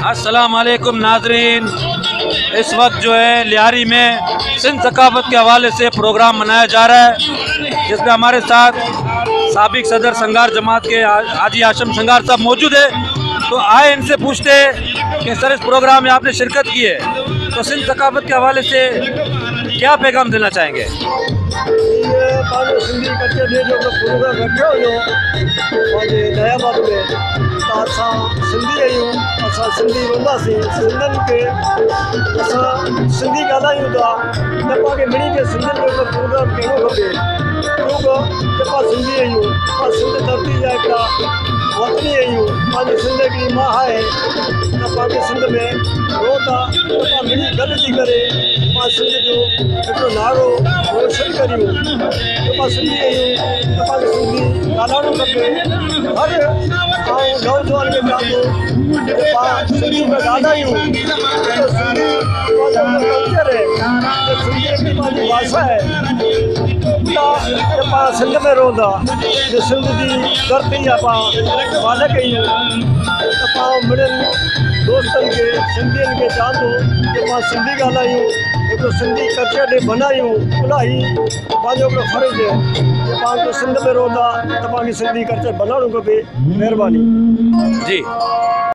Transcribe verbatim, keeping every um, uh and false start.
अस्सलाम वालेकुम नाजरीन, इस वक्त जो है लियारी में सिंध सकाफत के हवाले से प्रोग्राम मनाया जा रहा है, जिसमें हमारे साथ साबिक सदर संगार जमात के हाजी आशम संगार साहब मौजूद है। तो आए इनसे पूछते हैं कि सर, इस प्रोग्राम में आपने शिरकत की है, तो सिंध सकाफत के हवाले से क्या पैगाम देना चाहेंगे? ये पंहिंजो सिंधी कल्चर डे जो प्रोग्राम रखियो हुयो पंहिंजे दयाबाद में, त असां सिंधी आहियूं, असां सिंधी रहंदासीं। सिंधियुनि खे असां सिंधी ॻाल्हायूं था त पाण मिली करे सिंधियुनि जो प्रोग्राम करणो खपे, छोकी पाण सिंधी आहियूं, पाण सिंध धरती जा हिकिड़ा वतनी आहियूं। पंहिंजी सिंध हिकिड़ी मां आहे त पंहिंजे सिंध में रहो था, त पाण मिली गॾिजी करे पाण सिंध जो हिकिड़ो नालो रोशन करियूं। त पाण सिंधी आहियूं त पाण सिंधी ॻाल्हाइणो खपे। हर ऐं नौजवान खे चवां थो त पाण सिंधी में ॻाल्हायूं, त सिंधी पंहिंजो कल्चर आहे, त सिंधी हिकिड़ी पंहिंजी भाषा आहे। त पाण सिंध में रहंदा, जो सिंध जी धरती जा पाण मालिक आहियूं, त पाण मिड़ियुनि दोस्तनि खे सिंधियुनि खे चवां थो कि पाण सिंधी ॻाल्हायूं, हिकिड़ो सिंधी कल्चर डे मल्हायूं। इलाही पंहिंजो हिकिड़ो फ़र्ज़ु आहे कि पाण जो सिंध में रहंदा त पाण खे सिंधी कल्चर मल्हाइणो खपे। महिरबानी जी।